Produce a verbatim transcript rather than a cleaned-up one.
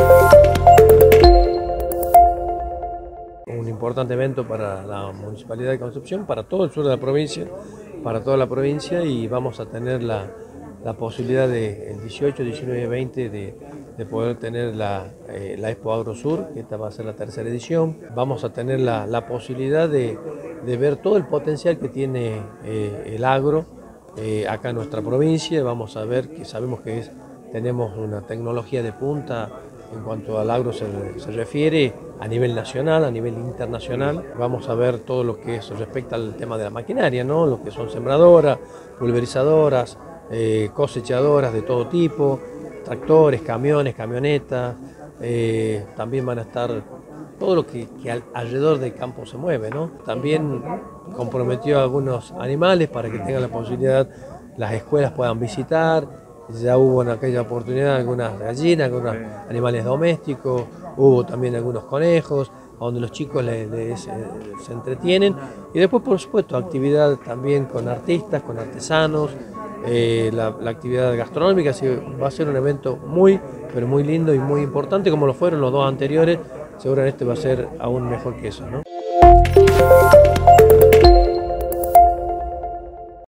Un importante evento para la Municipalidad de Concepción, para todo el sur de la provincia, para toda la provincia, y vamos a tener la, la posibilidad de el dieciocho, diecinueve y veinte de, de poder tener la, eh, la Expo AgroSur, que esta va a ser la tercera edición. Vamos a tener la, la posibilidad de, de ver todo el potencial que tiene eh, el agro eh, acá en nuestra provincia. Vamos a ver que sabemos que es, tenemos una tecnología de punta en cuanto al agro se, se refiere, a nivel nacional, a nivel internacional. Vamos a ver todo lo que es, respecta al tema de la maquinaria, ¿no? Lo que son sembradoras, pulverizadoras, eh, cosechadoras de todo tipo, tractores, camiones, camionetas. Eh, también van a estar todo lo que, que al, alrededor del campo se mueve, ¿no? También comprometió a algunos animales para que tengan la posibilidad, las escuelas puedan visitar. Ya hubo en aquella oportunidad algunas gallinas, algunos animales domésticos, hubo también algunos conejos, donde los chicos les, les, eh, se entretienen. Y después, por supuesto, actividad también con artistas, con artesanos, eh, la, la actividad gastronómica. Así va a ser un evento muy, pero muy lindo y muy importante, como lo fueron los dos anteriores. Seguramente va a ser aún mejor que eso, ¿no?